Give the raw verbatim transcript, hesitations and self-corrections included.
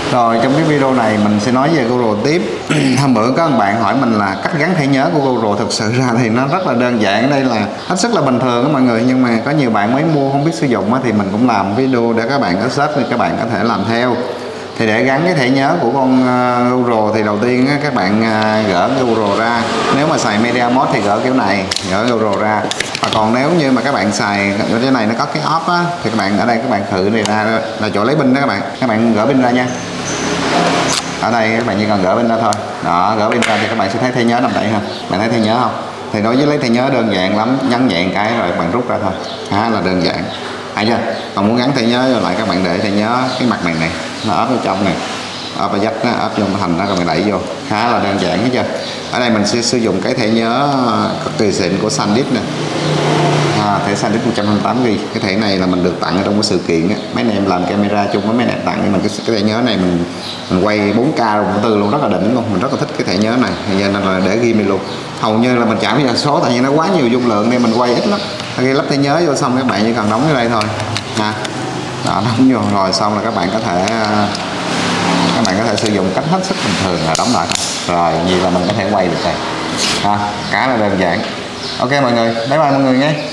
Rồi trong cái video này mình sẽ nói về GoPro tiếp. Hôm bữa có một bạn hỏi mình là cách gắn thẻ nhớ của GoPro, thực sự ra thì nó rất là đơn giản, đây là hết sức là bình thường đó mọi người, nhưng mà có nhiều bạn mới mua không biết sử dụng thì mình cũng làm video để các bạn có search thì các bạn có thể làm theo. Thì để gắn cái thẻ nhớ của con GoPro thì đầu tiên các bạn gỡ GoPro ra, nếu mà xài Media Mode thì gỡ kiểu này, gỡ GoPro ra. Và còn nếu như mà các bạn xài ở cái này nó có cái off á, thì các bạn ở đây các bạn thử này ra là chỗ lấy pin đó các bạn, các bạn gỡ pin ra nha. Ở đây các bạn chỉ cần gỡ pin ra thôi, đó, gỡ pin ra thì các bạn sẽ thấy thẻ nhớ nằm đây ha. Bạn thấy thẻ nhớ không? Thì đối với lấy thẻ nhớ đơn giản lắm, nhấn nhẹ cái rồi bạn rút ra thôi, khá là đơn giản, hay chưa? Còn muốn gắn thẻ nhớ rồi lại các bạn để thẻ nhớ cái mặt này này nó ốp vào trong này, ốp vào dách nó ốp vô thành đó, các bạn đẩy vô, khá là đơn giản, thấy chưa? Ở đây mình sẽ sử dụng cái thẻ nhớ cực kỳ xịn của SanDisk nè. À, thẻ SanDisk một trăm hai mươi tám gi ga bai. Cái thẻ này là mình được tặng ở trong cái sự kiện á. Mấy anh em làm camera chung với mấy anh em tặng nhưng mình cái, cái thẻ nhớ này mình mình quay bốn K rồi tư luôn, rất là đỉnh luôn, mình rất là thích cái thẻ nhớ này, nên là để ghi mình luôn. Hầu như là mình chạm với số tại vì nó quá nhiều dung lượng nên mình quay ít lắm. Khi lắp thẻ nhớ vô xong các bạn chỉ cần đóng cái đây thôi ha. Đó, đóng vô rồi xong là các bạn có thể các bạn có thể sử dụng cách hết sức bình thường là đóng lại thôi. Rồi như là mình có thể quay được đây ha, khá là đơn giản. Ok mọi người, bye bye mọi người nhé.